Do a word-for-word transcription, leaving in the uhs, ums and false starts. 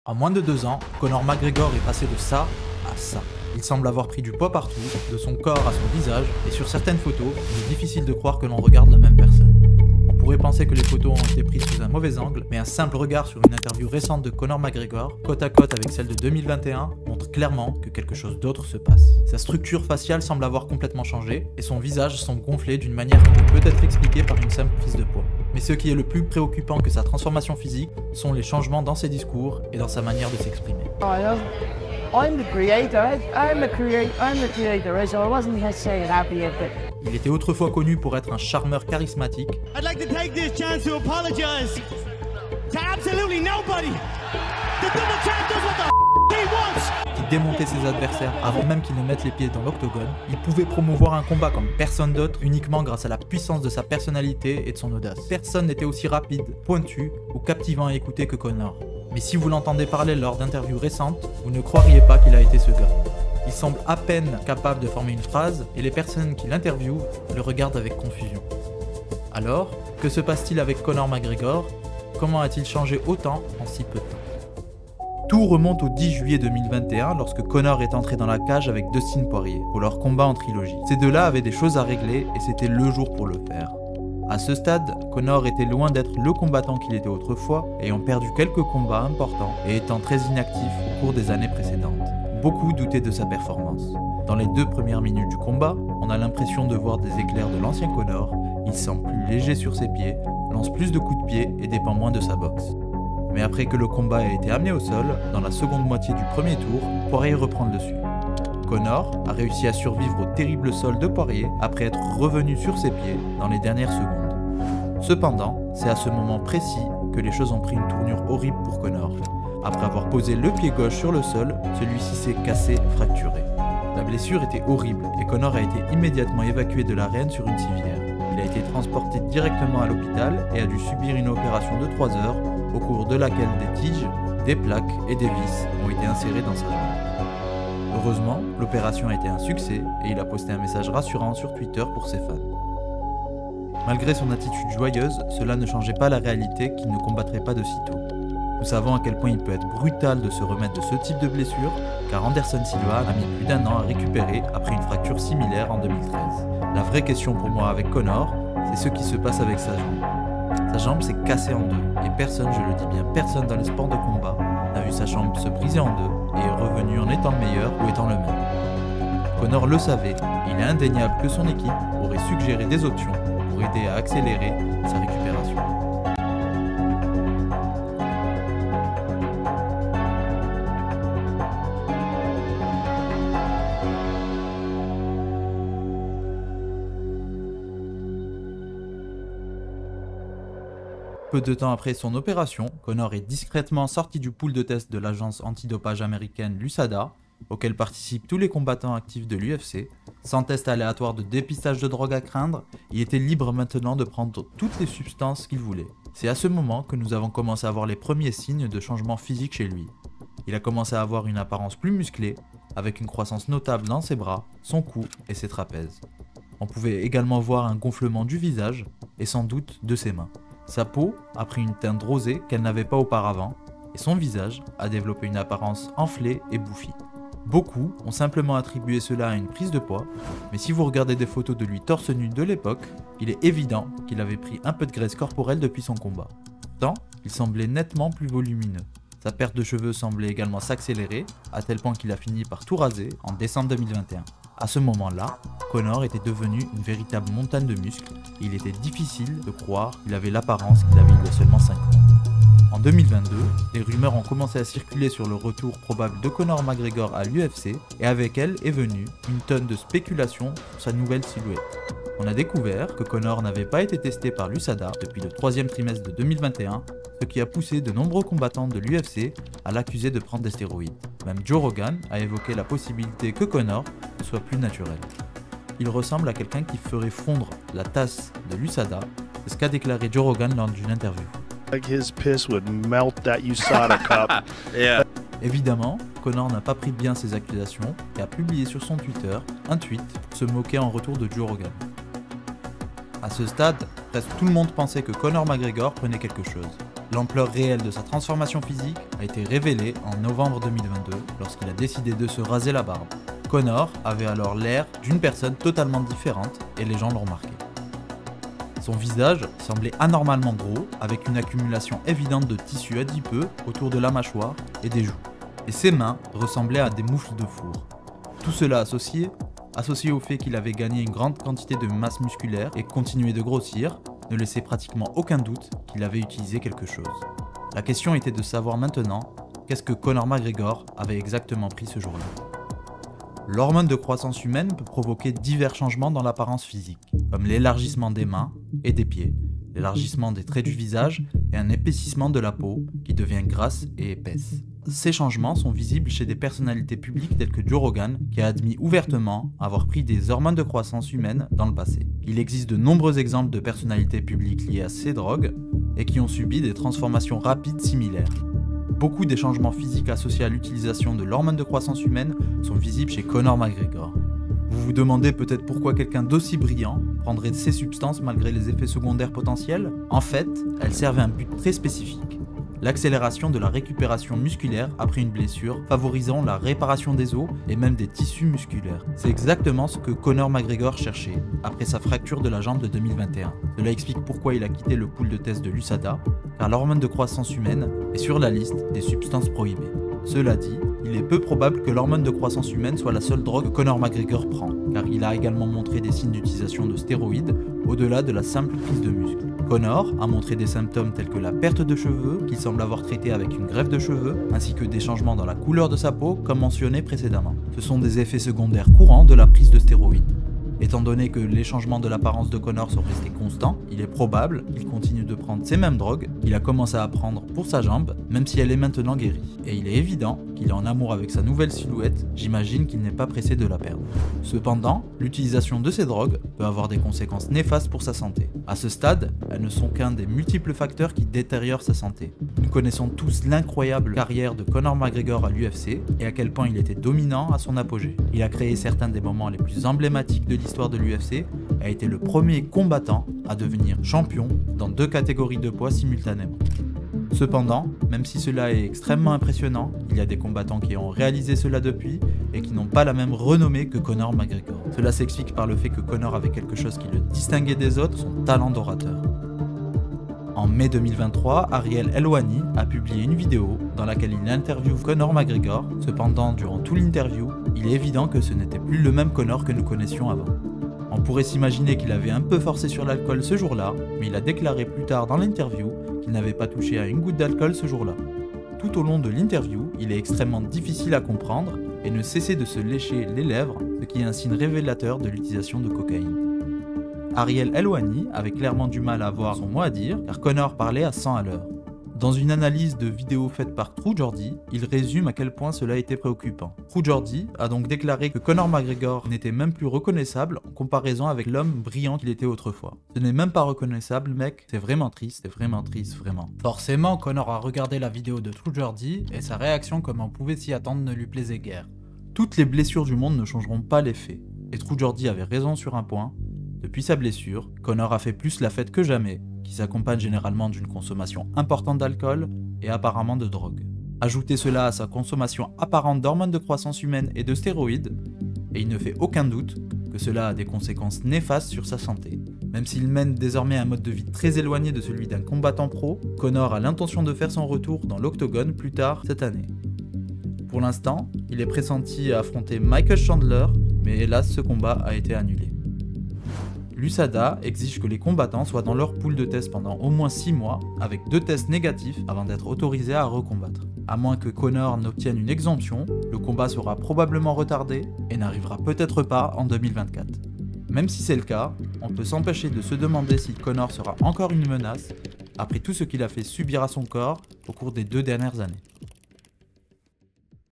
En moins de deux ans, Conor McGregor est passé de ça à ça. Il semble avoir pris du poids partout, de son corps à son visage, et sur certaines photos, il est difficile de croire que l'on regarde la même personne. On pourrait penser que les photos ont été prises sous un mauvais angle, mais un simple regard sur une interview récente de Conor McGregor, côte à côte avec celle de deux mille vingt et un, montre clairement que quelque chose d'autre se passe. Sa structure faciale semble avoir complètement changé, et son visage semble gonflé d'une manière qui peut être expliquée par une simple prise de poids. Mais ce qui est le plus préoccupant que sa transformation physique sont les changements dans ses discours et dans sa manière de s'exprimer. I'm the creator. I'm the creator. I'm the creator. So I wasn't necessarily happy with it. Il était autrefois connu pour être un charmeur charismatique. I'd like to take this chance to apologize to absolutely nobody. The double champ does what the f he wants. Qui démontait ses adversaires avant même qu'ils ne mettent les pieds dans l'octogone. Il pouvait promouvoir un combat comme personne d'autre uniquement grâce à la puissance de sa personnalité et de son audace. Personne n'était aussi rapide, pointu ou captivant à écouter que Conor. Mais si vous l'entendez parler lors d'interviews récentes, vous ne croiriez pas qu'il a été ce gars. Il semble à peine capable de former une phrase et les personnes qui l'interviewent le regardent avec confusion. Alors, que se passe-t-il avec Conor McGregor? Comment a-t-il changé autant en si peu de temps? Tout remonte au dix juillet deux mille vingt et un lorsque Conor est entré dans la cage avec Dustin Poirier pour leur combat en trilogie. Ces deux-là avaient des choses à régler et c'était le jour pour le faire. À ce stade, Conor était loin d'être le combattant qu'il était autrefois, ayant perdu quelques combats importants et étant très inactif au cours des années précédentes. Beaucoup doutaient de sa performance. Dans les deux premières minutes du combat, on a l'impression de voir des éclairs de l'ancien Conor, il semble plus léger sur ses pieds, lance plus de coups de pied et dépend moins de sa boxe. Mais après que le combat a été amené au sol, dans la seconde moitié du premier tour, Poirier reprend le dessus. Conor a réussi à survivre au terrible sol de Poirier après être revenu sur ses pieds dans les dernières secondes. Cependant, c'est à ce moment précis que les choses ont pris une tournure horrible pour Conor. Après avoir posé le pied gauche sur le sol, celui-ci s'est cassé, fracturé. La blessure était horrible et Conor a été immédiatement évacué de l'arène sur une civière. Il a été transporté directement à l'hôpital et a dû subir une opération de trois heures au cours de laquelle des tiges, des plaques et des vis ont été insérées dans sa jambe. Heureusement, l'opération a été un succès et il a posté un message rassurant sur Twitter pour ses fans. Malgré son attitude joyeuse, cela ne changeait pas la réalité qu'il ne combattrait pas de sitôt. Nous savons à quel point il peut être brutal de se remettre de ce type de blessure, car Anderson Silva a mis plus d'un an à récupérer après une fracture similaire en deux mille treize. La vraie question pour moi avec Conor, c'est ce qui se passe avec sa jambe. Sa jambe s'est cassée en deux, et personne, je le dis bien personne dans les sports de combat, n'a vu sa jambe se briser en deux et est revenu en étant le meilleur ou étant le même. Conor le savait, et il est indéniable que son équipe aurait suggéré des options pour aider à accélérer sa récupération. Peu de temps après son opération, Conor est discrètement sorti du pool de test de l'agence antidopage américaine l'U S A D A, auquel participent tous les combattants actifs de l'U F C. Sans test aléatoire de dépistage de drogue à craindre, il était libre maintenant de prendre toutes les substances qu'il voulait. C'est à ce moment que nous avons commencé à voir les premiers signes de changement physique chez lui. Il a commencé à avoir une apparence plus musclée, avec une croissance notable dans ses bras, son cou et ses trapèzes. On pouvait également voir un gonflement du visage, et sans doute de ses mains. Sa peau a pris une teinte rosée qu'elle n'avait pas auparavant, et son visage a développé une apparence enflée et bouffie. Beaucoup ont simplement attribué cela à une prise de poids, mais si vous regardez des photos de lui torse nu de l'époque, il est évident qu'il avait pris un peu de graisse corporelle depuis son combat. Pourtant, il semblait nettement plus volumineux. Sa perte de cheveux semblait également s'accélérer, à tel point qu'il a fini par tout raser en décembre deux mille vingt et un. À ce moment-là, Conor était devenu une véritable montagne de muscles, et il était difficile de croire qu'il avait l'apparence qu'il avait il y a seulement cinq ans. En deux mille vingt-deux, les rumeurs ont commencé à circuler sur le retour probable de Conor McGregor à l'U F C, et avec elle est venue une tonne de spéculations sur sa nouvelle silhouette. On a découvert que Conor n'avait pas été testé par l'U S A D A depuis le troisième trimestre de deux mille vingt et un, ce qui a poussé de nombreux combattants de l'U F C à l'accuser de prendre des stéroïdes. Même Joe Rogan a évoqué la possibilité que Conor ne soit plus naturel. Il ressemble à quelqu'un qui ferait fondre la tasse de l'U S A D A, c'est ce qu'a déclaré Joe Rogan lors d'une interview. Like his piss would melt that U S A D A cup. Yeah. Évidemment, Conor n'a pas pris bien ces accusations et a publié sur son Twitter un tweet pour se moquer en retour de Joe Rogan. À ce stade, presque tout le monde pensait que Conor McGregor prenait quelque chose. L'ampleur réelle de sa transformation physique a été révélée en novembre deux mille vingt-deux lorsqu'il a décidé de se raser la barbe. Conor avait alors l'air d'une personne totalement différente et les gens l'ont remarqué. Son visage semblait anormalement gros avec une accumulation évidente de tissu adipeux autour de la mâchoire et des joues. Et ses mains ressemblaient à des moufles de four. Tout cela associé, associé au fait qu'il avait gagné une grande quantité de masse musculaire et continuait de grossir, ne laissait pratiquement aucun doute qu'il avait utilisé quelque chose. La question était de savoir maintenant qu'est-ce que Conor McGregor avait exactement pris ce jour-là. L'hormone de croissance humaine peut provoquer divers changements dans l'apparence physique, comme l'élargissement des mains et des pieds, l'élargissement des traits du visage et un épaississement de la peau qui devient grasse et épaisse. Ces changements sont visibles chez des personnalités publiques telles que Joe Rogan, qui a admis ouvertement avoir pris des hormones de croissance humaine dans le passé. Il existe de nombreux exemples de personnalités publiques liées à ces drogues et qui ont subi des transformations rapides similaires. Beaucoup des changements physiques associés à l'utilisation de l'hormone de croissance humaine sont visibles chez Conor McGregor. Vous vous demandez peut-être pourquoi quelqu'un d'aussi brillant prendrait ces substances malgré les effets secondaires potentiels? En fait, elles servent à un but très spécifique. L'accélération de la récupération musculaire après une blessure, favorisant la réparation des os et même des tissus musculaires. C'est exactement ce que Conor McGregor cherchait après sa fracture de la jambe de deux mille vingt et un. Cela explique pourquoi il a quitté le pool de test de l'U S A D A, car l'hormone de croissance humaine est sur la liste des substances prohibées. Cela dit, il est peu probable que l'hormone de croissance humaine soit la seule drogue que Conor McGregor prend, car il a également montré des signes d'utilisation de stéroïdes au-delà de la simple prise de muscle. Conor a montré des symptômes tels que la perte de cheveux, qu'il semble avoir traité avec une greffe de cheveux, ainsi que des changements dans la couleur de sa peau, comme mentionné précédemment. Ce sont des effets secondaires courants de la prise de stéroïdes. Étant donné que les changements de l'apparence de Conor sont restés constants, il est probable qu'il continue de prendre ces mêmes drogues qu'il a commencé à prendre pour sa jambe, même si elle est maintenant guérie. Et il est évident qu'il est en amour avec sa nouvelle silhouette, j'imagine qu'il n'est pas pressé de la perdre. Cependant, l'utilisation de ces drogues peut avoir des conséquences néfastes pour sa santé. À ce stade, elles ne sont qu'un des multiples facteurs qui détériorent sa santé. Nous connaissons tous l'incroyable carrière de Conor McGregor à l'U F C et à quel point il était dominant à son apogée. Il a créé certains des moments les plus emblématiques de l'histoire de l'U F C, a été le premier combattant à devenir champion dans deux catégories de poids simultanément. Cependant, même si cela est extrêmement impressionnant, il y a des combattants qui ont réalisé cela depuis et qui n'ont pas la même renommée que Conor McGregor. Cela s'explique par le fait que Conor avait quelque chose qui le distinguait des autres, son talent d'orateur. En mai deux mille vingt-trois, Ariel Helwani a publié une vidéo dans laquelle il interviewe Conor McGregor. Cependant, durant tout l'interview, il est évident que ce n'était plus le même Conor que nous connaissions avant. On pourrait s'imaginer qu'il avait un peu forcé sur l'alcool ce jour-là, mais il a déclaré plus tard dans l'interview qu'il n'avait pas touché à une goutte d'alcool ce jour-là. Tout au long de l'interview, il est extrêmement difficile à comprendre et ne cessait de se lécher les lèvres, ce qui est un signe révélateur de l'utilisation de cocaïne. Ariel Helwani avait clairement du mal à avoir son mot à dire, car Conor parlait à cent à l'heure. Dans une analyse de vidéo faite par True Jordi, il résume à quel point cela était préoccupant. True Jordi a donc déclaré que Conor McGregor n'était même plus reconnaissable en comparaison avec l'homme brillant qu'il était autrefois. Ce n'est même pas reconnaissable, mec, c'est vraiment triste, c'est vraiment triste, vraiment. Forcément, Conor a regardé la vidéo de True Jordi et sa réaction, comme on pouvait s'y attendre, ne lui plaisait guère. Toutes les blessures du monde ne changeront pas les faits, et True Jordi avait raison sur un point. Depuis sa blessure, Conor a fait plus la fête que jamais, qui s'accompagne généralement d'une consommation importante d'alcool et apparemment de drogue. Ajoutez cela à sa consommation apparente d'hormones de croissance humaine et de stéroïdes, et il ne fait aucun doute que cela a des conséquences néfastes sur sa santé. Même s'il mène désormais un mode de vie très éloigné de celui d'un combattant pro, Conor a l'intention de faire son retour dans l'octogone plus tard cette année. Pour l'instant, il est pressenti à affronter Michael Chandler, mais hélas ce combat a été annulé. L'U S A D A exige que les combattants soient dans leur pool de tests pendant au moins six mois, avec deux tests négatifs avant d'être autorisés à recombattre. À moins que Conor n'obtienne une exemption, le combat sera probablement retardé et n'arrivera peut-être pas en deux mille vingt-quatre. Même si c'est le cas, on peut s'empêcher de se demander si Conor sera encore une menace après tout ce qu'il a fait subir à son corps au cours des deux dernières années.